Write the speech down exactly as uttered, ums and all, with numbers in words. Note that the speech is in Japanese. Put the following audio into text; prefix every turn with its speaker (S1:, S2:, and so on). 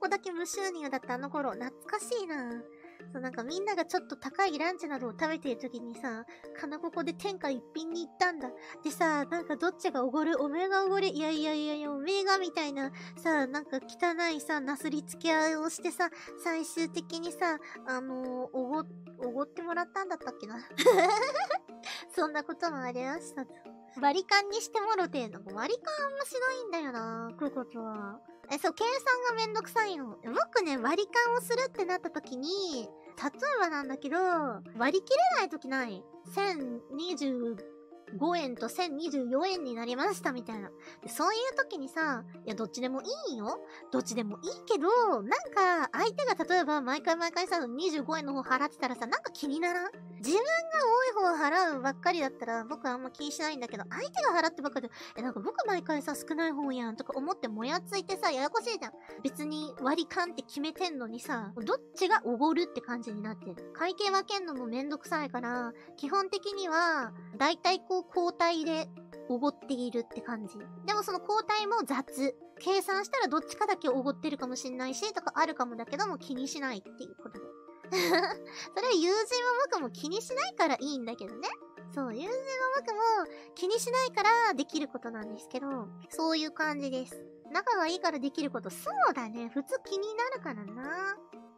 S1: 子だけ無収入だったあの頃、懐かしいな。そう、なんかみんながちょっと高いランチなどを食べている時にさ、かなここで天下一品に行ったんだ。でさ、なんかどっちがおごる、おめえがおごる、いやいやいやいや、おめえがみたいな、さ、なんか汚いさ、なすりつけ合いをしてさ、最終的にさ、あのー、おご、おごってもらったんだったっけな。そんなこともありましたと。割り勘にしてもろてんの。割り勘あんましないんだよな、クコとは。え、そう、計算がめんどくさいの。僕ね、割り勘をするってなった時に、例えばなんだけど、割り切れない時ない？ せんにじゅうごえんとせんにじゅうよえんになりましたみたいな。でそういう時にさ、いや、どっちでもいいよ。どっちでもいいけど、なんか、相手が例えば毎回毎回さ、にじゅうごえんの方払ってたらさ、なんか気にならん？自分が多い方払うばっかりだったら、僕はあんま気にしないんだけど、相手が払ってばっかりで、え、なんか僕毎回さ、少ない方やんとか思ってもやついてさ、ややこしいじゃん。別に割り勘って決めてんのにさ、どっちがおごるって感じになってる。会計分けんのもめんどくさいから、基本的には、だいたいこう交代でおごっているって感じ。でもその交代も雑。計算したらどっちかだけおごってるかもしんないし、とかあるかもだけども気にしないっていうことで。それは友人も僕も気にしないからいいんだけどね。そう、友人も僕も気にしないからできることなんですけど、そういう感じです。仲がいいからできること、そうだね。普通気になるからな。